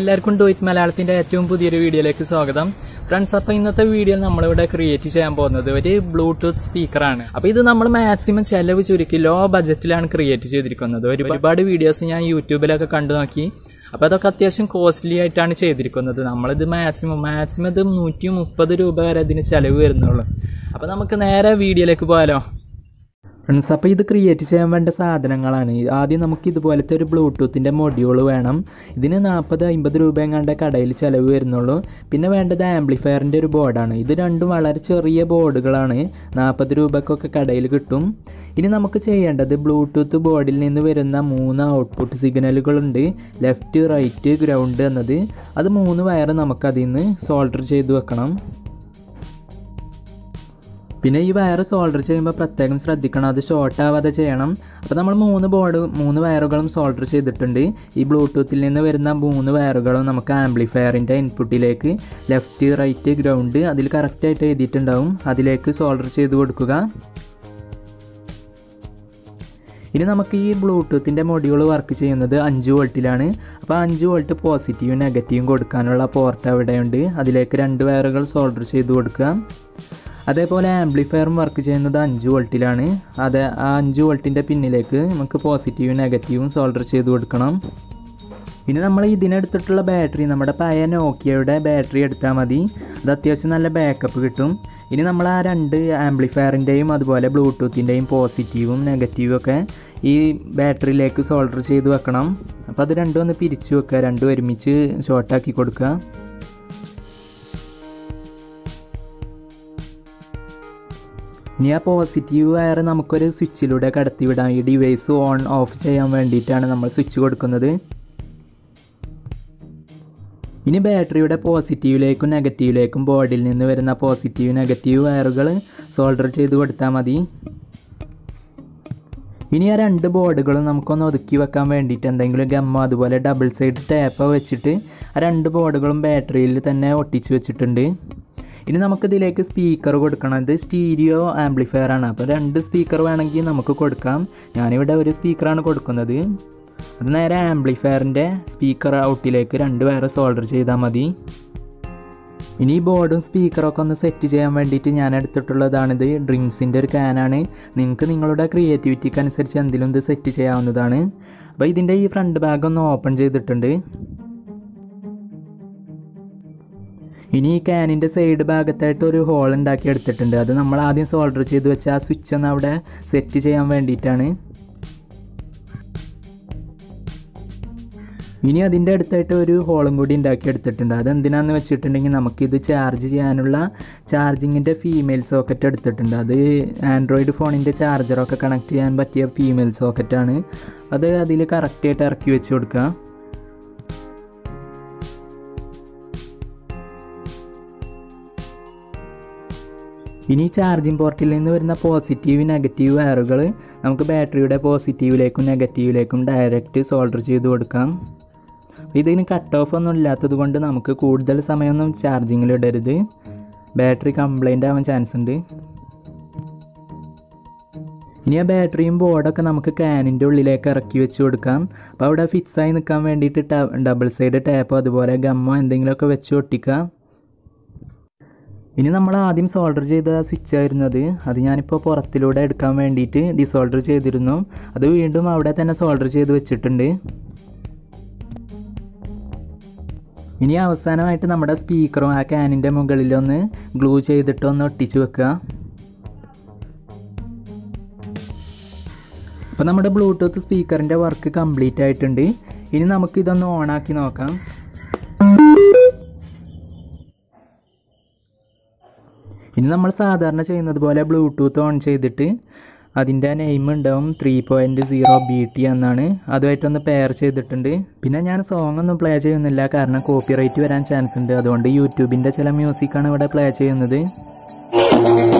എല്ലാവർക്കും ഡോയിറ്റ് മലയാളത്തിന്റെ ഏറ്റവും പുതിയൊരു വീഡിയോയിലേക്ക് സ്വാഗതം. ഫ്രണ്ട്സ്, അപ്പൊ ഇന്നത്തെ വീഡിയോ നമ്മളിവിടെ ക്രിയേറ്റ് ചെയ്യാൻ പോകുന്നത് ഒരു ബ്ലൂടൂത്ത് സ്പീക്കറാണ്. അപ്പൊ ഇത് നമ്മൾ മാക്സിമം ചെലവ് ചുരുക്കി ലോ ബജറ്റിലാണ് ക്രിയേറ്റ് ചെയ്തിരിക്കുന്നത്. ഒരുപാട് വീഡിയോസ് ഞാൻ യൂട്യൂബിലൊക്കെ കണ്ടു നോക്കി. അപ്പൊ അതൊക്കെ അത്യാവശ്യം കോസ്റ്റ്ലി ആയിട്ടാണ് ചെയ്തിരിക്കുന്നത്. നമ്മളിത് മാക്സിമം ഇത് 130 രൂപ വരെ ഇതിന് ചെലവ് വരുന്നുള്ളൂ. അപ്പൊ നമുക്ക് നേരെ വീഡിയോയിലേക്ക് പോയാലോ ഫ്രണ്ട്സ്. അപ്പോൾ ഇത് ക്രിയേറ്റ് ചെയ്യാൻ വേണ്ട സാധനങ്ങളാണ്. ആദ്യം നമുക്ക് ഇതുപോലത്തെ ഒരു ബ്ലൂടൂത്തിൻ്റെ മൊഡ്യൂൾ വേണം. ഇതിന് 40-50 രൂപ എങ്ങാണ്ട് കടയിൽ ചിലവ് വരുന്നുള്ളൂ. പിന്നെ വേണ്ടത് ആംപ്ലിഫയറിൻ്റെ ഒരു ബോർഡാണ്. ഇത് രണ്ടും വളരെ ചെറിയ ബോർഡുകളാണ്, 40 രൂപക്കൊക്കെ കടയിൽ കിട്ടും. ഇനി നമുക്ക് ചെയ്യേണ്ടത് ബ്ലൂടൂത്ത് ബോർഡിൽ നിന്ന് വരുന്ന 3 ഔട്ട്പുട്ട് സിഗ്നലുകളുണ്ട്, ലെഫ്റ്റ്, റൈറ്റ്, ഗ്രൗണ്ട് എന്നത്. അത് 3 വയർ നമുക്കതിൽ നിന്ന് സോൾഡർ ചെയ്ത് വെക്കണം. പിന്നെ ഈ വയർ സോൾഡർ ചെയ്യുമ്പോൾ പ്രത്യേകം ശ്രദ്ധിക്കണം, അത് ഷോർട്ട് ആവാതെ ചെയ്യണം. അപ്പോൾ നമ്മൾ 3 വയറുകളും സോൾഡർ ചെയ്തിട്ടുണ്ട്. ഈ ബ്ലൂടൂത്തിൽ നിന്ന് വരുന്ന 3 വയറുകളും നമുക്ക് ആംപ്ലിഫയറിൻ്റെ ഇൻപുട്ടിലേക്ക് ലെഫ്റ്റ്, റൈറ്റ്, ഗ്രൗണ്ട് അതിൽ കറക്റ്റായിട്ട് എഴുതിയിട്ടുണ്ടാവും, അതിലേക്ക് സോൾഡർ ചെയ്ത് കൊടുക്കുക. ഇനി നമുക്ക് ഈ ബ്ലൂടൂത്തിൻ്റെ മൊഡ്യൂൾ വർക്ക് ചെയ്യുന്നത് 5 വോൾട്ടിലാണ്. അപ്പോൾ 5 വോൾട്ട് പോസിറ്റീവും നെഗറ്റീവും കൊടുക്കാനുള്ള പോർട്ട് അവിടെയുണ്ട്, അതിലേക്ക് 2 വയറുകൾ സോൾഡർ ചെയ്ത് കൊടുക്കുക. അതേപോലെ ആംപ്ലിഫയറും വർക്ക് ചെയ്യുന്നത് 5 വോൾട്ടിലാണ്. ആ 5 വോൾട്ടിൻ്റെ പിന്നിലേക്ക് നമുക്ക് പോസിറ്റീവും നെഗറ്റീവും സോൾഡർ ചെയ്ത് കൊടുക്കണം. ഇനി നമ്മൾ ഇതിനെടുത്തിട്ടുള്ള ബാറ്ററി നമ്മുടെ പഴയ നോക്കിയയുടെ ബാറ്ററി എടുത്താൽ മതി, അത് അത്യാവശ്യം നല്ല ബാക്കപ്പ് കിട്ടും. ഇനി നമ്മൾ ആ 2 ആംപ്ലിഫയറിൻ്റെയും അതുപോലെ ബ്ലൂടൂത്തിൻ്റെയും പോസിറ്റീവും നെഗറ്റീവും ഒക്കെ ഈ ബാറ്ററിയിലേക്ക് സോൾഡർ ചെയ്ത് വെക്കണം. അപ്പോൾ അത് രണ്ടും ഒന്ന് പിരിച്ചു വെക്കുക, രണ്ടും ഒരുമിച്ച് ഷോർട്ടാക്കി കൊടുക്കുക. ഇനി ആ പോസിറ്റീവ് വയർ നമുക്കൊരു സ്വിച്ചിലൂടെ കടത്തിവിടാം. ഈ ഡിവൈസ് ഓൺ ഓഫ് ചെയ്യാൻ വേണ്ടിയിട്ടാണ് നമ്മൾ സ്വിച്ച് കൊടുക്കുന്നത്. ഇനി ബാറ്ററിയുടെ പോസിറ്റീവിലേക്കും നെഗറ്റീവിലേക്കും ബോർഡിൽ നിന്ന് വരുന്ന പോസിറ്റീവ് നെഗറ്റീവ് വയറുകൾ സോൾഡർ ചെയ്ത് കൊടുത്താൽ മതി. ഇനി ആ 2 ബോർഡുകളും നമുക്കൊന്ന് ഒതുക്കി വെക്കാൻ വേണ്ടിയിട്ട് എന്തെങ്കിലും ഗമ്മോ അതുപോലെ ഡബിൾ സൈഡ് ടേപ്പോ വെച്ചിട്ട് ആ 2 ബോർഡുകളും ബാറ്ററിയിൽ തന്നെ ഒട്ടിച്ച് വെച്ചിട്ടുണ്ട്. ഇനി നമുക്കിതിലേക്ക് സ്പീക്കർ കൊടുക്കണം. ഇത് സ്റ്റീരിയോ ആംപ്ലിഫയർ ആണ്. അപ്പോൾ 2 സ്പീക്കർ വേണമെങ്കിൽ നമുക്ക് കൊടുക്കാം. ഞാനിവിടെ ഒരു സ്പീക്കറാണ് കൊടുക്കുന്നത്. അത് നേരെ ആംപ്ലിഫയറിൻ്റെ സ്പീക്കർ ഔട്ടിലേക്ക് 2 വയർ സോൾഡർ ചെയ്താൽ മതി. ഇനി ബോർഡും സ്പീക്കറൊക്കെ ഒന്ന് സെറ്റ് ചെയ്യാൻ വേണ്ടിയിട്ട് ഞാൻ എടുത്തിട്ടുള്ളതാണിത്. ഡ്രിങ്ക്സിൻ്റെ ഒരു ക്യാനാണ്. നിങ്ങൾക്ക് നിങ്ങളുടെ ക്രിയേറ്റിവിറ്റിക്ക് അനുസരിച്ച് എന്തെങ്കിലും ഇത് സെറ്റ് ചെയ്യാവുന്നതാണ്. അപ്പോൾ ഇതിൻ്റെ ഈ ഫ്രണ്ട് ഭാഗം ഒന്ന് ഓപ്പൺ ചെയ്തിട്ടുണ്ട്. ഇനി ഈ ക്യാനിൻ്റെ സൈഡ് ഭാഗത്തായിട്ട് ഒരു ഹോൾ ഉണ്ടാക്കി എടുത്തിട്ടുണ്ട്. അത് നമ്മൾ ആദ്യം സോൾഡർ ചെയ്ത് വെച്ച ആ സ്വിച്ച് ഒന്ന് അവിടെ സെറ്റ് ചെയ്യാൻ വേണ്ടിയിട്ടാണ്. ഇനി അതിൻ്റെ അടുത്തായിട്ട് ഒരു ഹോളും കൂടി ഉണ്ടാക്കി എടുത്തിട്ടുണ്ട്. അതെന്തിനാന്ന് വെച്ചിട്ടുണ്ടെങ്കിൽ നമുക്കിത് ചാർജ് ചെയ്യാനുള്ള ചാർജിങ്ങിൻ്റെ ഫീമെയിൽ സോക്കറ്റ് എടുത്തിട്ടുണ്ട്. അത് ആൻഡ്രോയിഡ് ഫോണിൻ്റെ ചാർജറൊക്കെ കണക്ട് ചെയ്യാൻ പറ്റിയ ഫീമെയിൽ സോക്കറ്റാണ്. അത് അതിൽ കറക്റ്റായിട്ട് ഇറക്കി വെച്ച് കൊടുക്കുക. ഇനി ചാർജിങ് പോർട്ടിൽ നിന്ന് വരുന്ന പോസിറ്റീവ് നെഗറ്റീവ് വയറുകൾ നമുക്ക് ബാറ്ററിയുടെ പോസിറ്റീവിലേക്കും നെഗറ്റീവിലേക്കും ഡയറക്റ്റ് സോൾഡർ ചെയ്ത് കൊടുക്കാം. ഇതിന് കട്ട് ഓഫ് ഒന്നും ഇല്ലാത്തത് കൊണ്ട് നമുക്ക് കൂടുതൽ സമയമൊന്നും ചാർജിങ്ങിൽ ഇടരുത്, ബാറ്ററി കംപ്ലൈൻ്റ് ആവാൻ ചാൻസ് ഉണ്ട്. ഇനി ആ ബാറ്ററിയും ബോർഡൊക്കെ നമുക്ക് ക്യാനിൻ്റെ ഉള്ളിലേക്ക് ഇറക്കി വെച്ച് കൊടുക്കാം. അപ്പോൾ അവിടെ ഫിക്സായി നിൽക്കാൻ വേണ്ടിയിട്ട് ഡബിൾ സൈഡ് ടേപ്പോ അതുപോലെ ഗമ്മോ എന്തെങ്കിലുമൊക്കെ വെച്ച് ഒട്ടിക്കുക. ഇനി നമ്മൾ ആദ്യം സോൾഡർ ചെയ്ത സ്വിച്ച് ആയിരുന്നത്, അത് ഞാനിപ്പോൾ പുറത്തിലൂടെ എടുക്കാൻ വേണ്ടിയിട്ട് ഡിസോൾഡർ ചെയ്തിരുന്നു. അത് വീണ്ടും അവിടെ തന്നെ സോൾഡർ ചെയ്ത് വെച്ചിട്ടുണ്ട്. ഇനി അവസാനമായിട്ട് നമ്മുടെ സ്പീക്കറും ആ ക്യാനിൻ്റെ മുകളിലൊന്ന് ഗ്ലൂ ചെയ്തിട്ടൊന്ന് ഒട്ടിച്ച് വെക്കുക. അപ്പോൾ നമ്മുടെ ബ്ലൂടൂത്ത് സ്പീക്കറിൻ്റെ വർക്ക് കംപ്ലീറ്റ് ആയിട്ടുണ്ട്. ഇനി നമുക്കിതൊന്ന് ഓണാക്കി നോക്കാം. ഇനി നമ്മൾ സാധാരണ ചെയ്യുന്നത് പോലെ ബ്ലൂടൂത്ത് ഓൺ ചെയ്തിട്ട് അതിൻ്റെ നെയിം ഉണ്ടാവും 3.0 BT എന്നാണ്, അതുമായിട്ടൊന്ന് പെയർ ചെയ്തിട്ടുണ്ട്. പിന്നെ ഞാൻ സോങ് ഒന്നും പ്ലേ ചെയ്യുന്നില്ല, കാരണം കോപ്പിറൈറ്റ് വരാൻ ചാൻസ് ഉണ്ട്. അതുകൊണ്ട് യൂട്യൂബിൻ്റെ ചില മ്യൂസിക്കാണ് ഇവിടെ പ്ലേ ചെയ്യുന്നത്.